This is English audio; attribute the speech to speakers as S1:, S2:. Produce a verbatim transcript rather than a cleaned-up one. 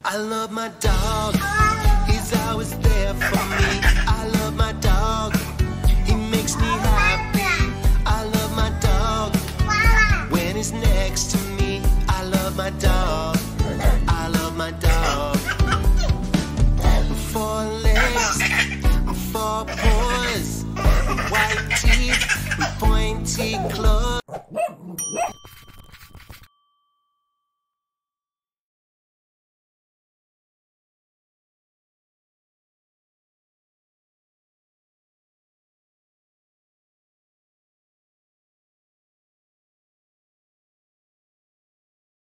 S1: I love my dog, he's always there for me. I love my dog, he makes me happy. I love my dog, when he's next to me. I love my dog, I love my dog. Four legs, four paws, white teeth, pointy claws.